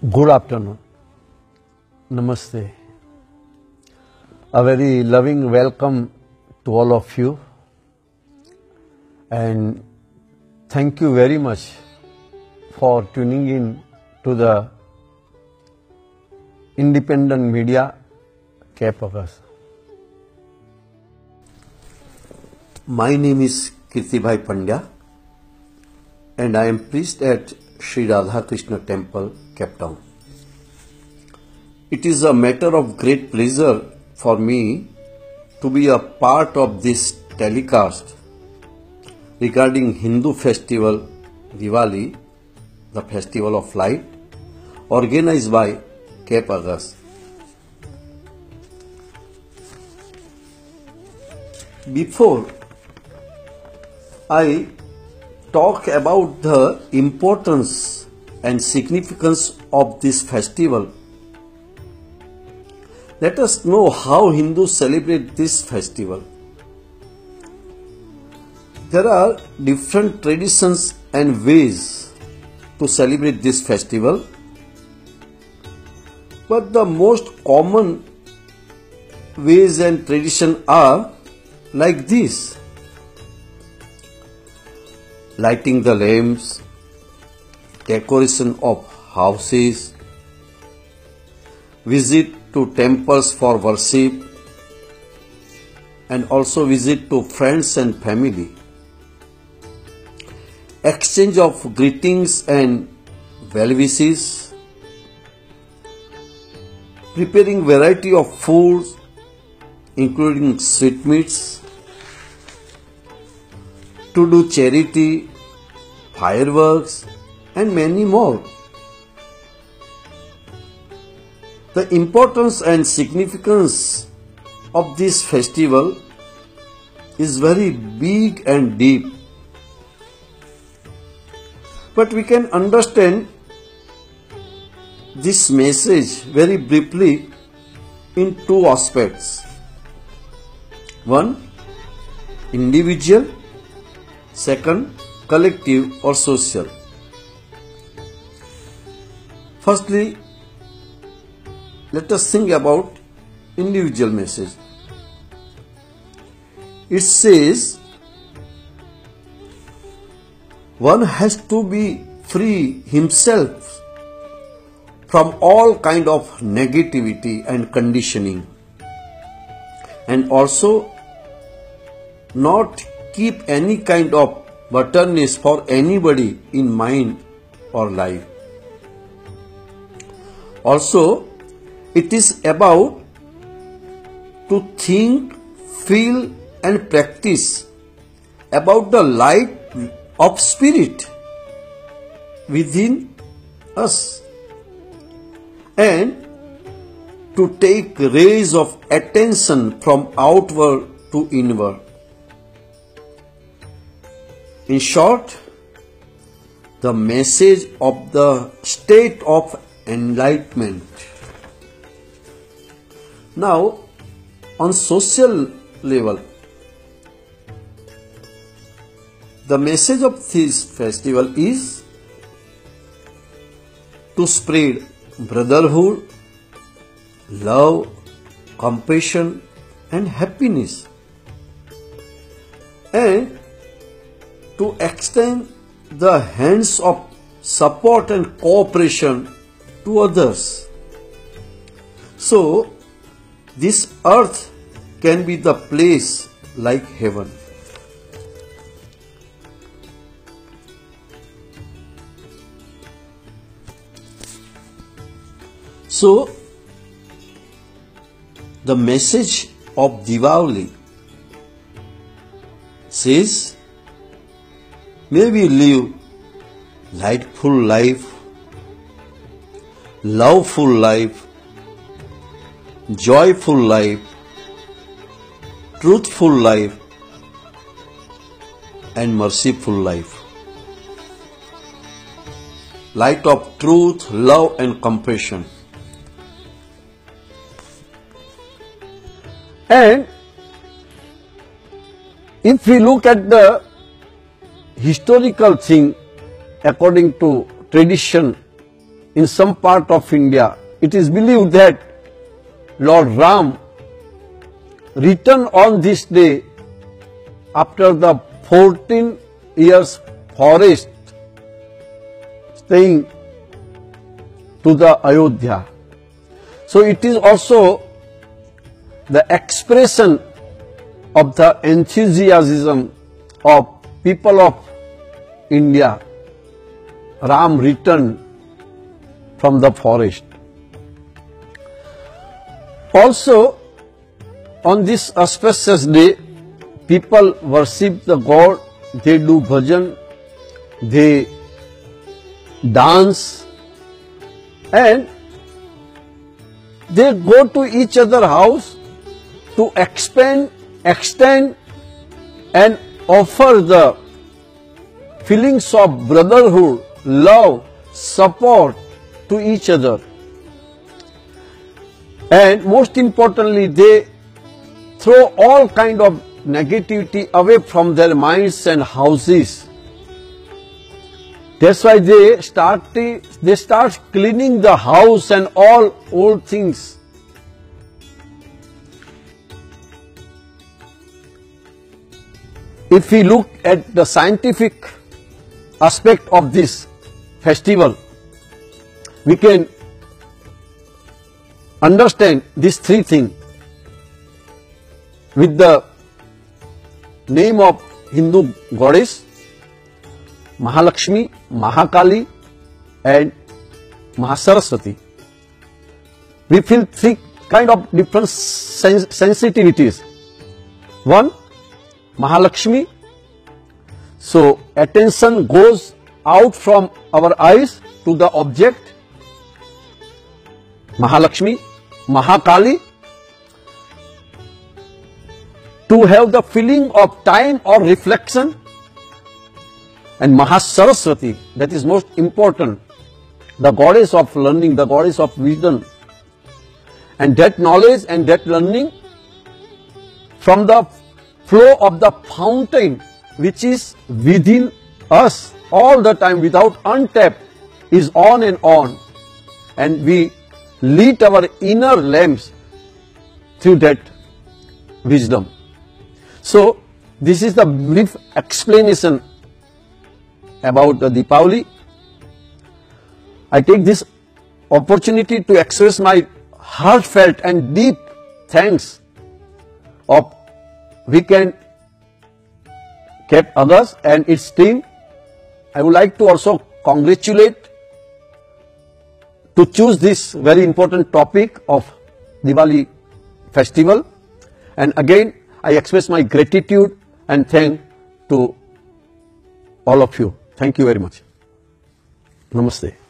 Good afternoon. Namaste. A very loving welcome to all of you, and thank you very much for tuning in to the independent media Capagas. My name is Kirtibhai Pandya and I am priest at Sri Radha Krishna Temple, Cape Town. It is a matter of great pleasure for me to be a part of this telecast regarding Hindu festival Diwali, the festival of light, organized by Capagas. Before I talk about the importance and significance of this festival, let us know how Hindus celebrate this festival. There are different traditions and ways to celebrate this festival, but the most common ways and traditions are like this: lighting the lamps, decoration of houses, visit to temples for worship, and also visit to friends and family, exchange of greetings and well wishes, preparing variety of foods including sweetmeats, to do charity, fireworks, and many more. The importance and significance of this festival is very big and deep, but we can understand this message very briefly in two aspects. One, individual; second, collective or social. Firstly, let us think about individual message. It says one has to be free himself from all kind of negativity and conditioning, and also not keep any kind of bitterness for anybody in mind or life. Also, it is about to think, feel and practice about the light of spirit within us, and to take rays of attention from outward to inward. In short, the message of the state of enlightenment. Now, on social level, the message of this festival is to spread brotherhood, love, compassion and happiness, and to extend the hands of support and cooperation to others. So, this earth can be the place like heaven. So, the message of Diwali says, may we live lightful life, loveful life, joyful life, truthful life, and merciful life. Light of truth, love, and compassion. And if we look at the historical thing according to tradition in some part of India, it is believed that Lord Ram returned on this day after the 14 years forest staying to the Ayodhya. So it is also the expression of the enthusiasm of people of India. Ram returned from the forest. Also, on this auspicious day, people worship the God, they do bhajan, they dance, and they go to each other's house to extend and offer the feelings of brotherhood, love, support to each other. And most importantly, they throw all kind of negativity away from their minds and houses. That's why they start cleaning the house and all old things. If we look at the scientific aspect of this festival, we can understand these three things with the name of Hindu goddess Mahalakshmi, Mahakali and Mahasaraswati. We feel three kind of different sensitivities. One, Mahalakshmi, so attention goes out from our eyes to the object. Mahalakshmi, Mahakali, to have the feeling of time or reflection, and Mahasaraswati, that is most important, the goddess of learning, the goddess of wisdom, and that knowledge and that learning from the flow of the fountain which is within us all the time without untap is on, and we light our inner lamps through that wisdom. So this is the brief explanation about the Deepavali. I take this opportunity to express my heartfelt and deep thanks of Weekend Cape August and its team. I would like to also congratulate to choose this very important topic of Diwali festival, and again I express my gratitude and thanks to all of you. Thank you very much. Namaste.